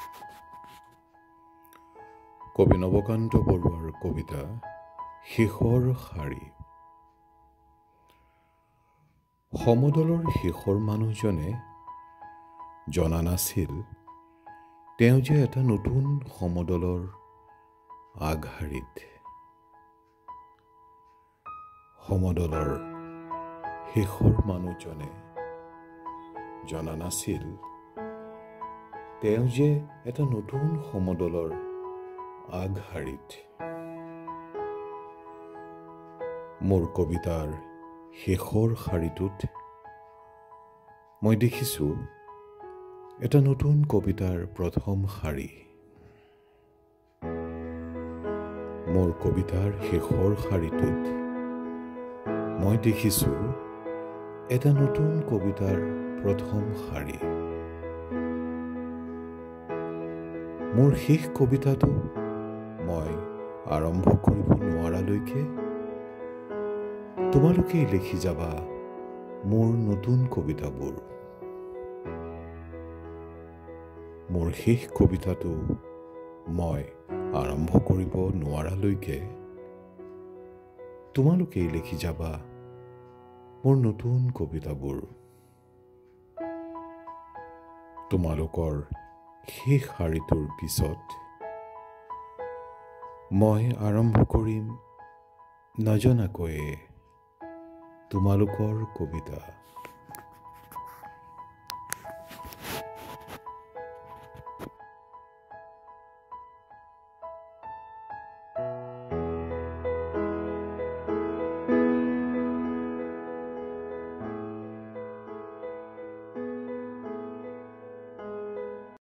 কবি নবকান্ত বৰুৱাৰ কবিতা শেষৰ শাৰী। সমদলৰ শেষৰ মানুহজনে জনা নাছিল তেওঁ যে এটা নতুন সমদলৰ আগশাৰীত। সমদলৰ শেষৰ মানুহজনে জনা নাছিল তেওঁ যে এটা নতুন সমদলৰ আগশাৰীত। মোৰ কবিতাৰ শেষৰ শাৰীটোত মই দেখিছোঁ এটা নতুন কবিতাৰ প্ৰথম শাৰী। মোৰ কবিতাৰ শেষৰ শাৰীটোত মই দেখিছোঁ এটা নতুন কবিতাৰ প্ৰথম শাৰী। মোৰ শেষ কবিতাটো মই আৰম্ভ কৰিব নোৱাৰালৈকে তোমালোকেই লিখি যাবা মোৰ নতুন কবিতাবোৰ। মোৰ শেষ কবিতাটো মই আৰম্ভ কৰিব নোৱাৰালৈকে তোমালোকেই লিখি যাবা মোৰ নতুন কবিতাবোৰ। তোমালোকৰ শেষ শাৰীটোৰ পিছত মই আৰম্ভ কৰিম নজনাকৈয়ে তোমালোকৰ কবিতা।